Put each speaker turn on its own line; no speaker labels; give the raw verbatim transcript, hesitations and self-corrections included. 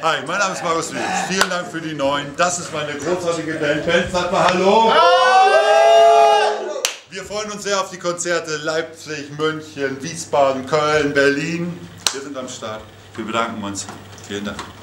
Hi, mein Name ist Markus Lüders. Vielen Dank für die Neuen. Das ist meine großartige Band. Band, sag mal Hallo. Hallo. Wir freuen uns sehr auf die Konzerte Leipzig, München, Wiesbaden, Köln, Berlin. Wir sind am Start. Wir bedanken uns. Vielen Dank.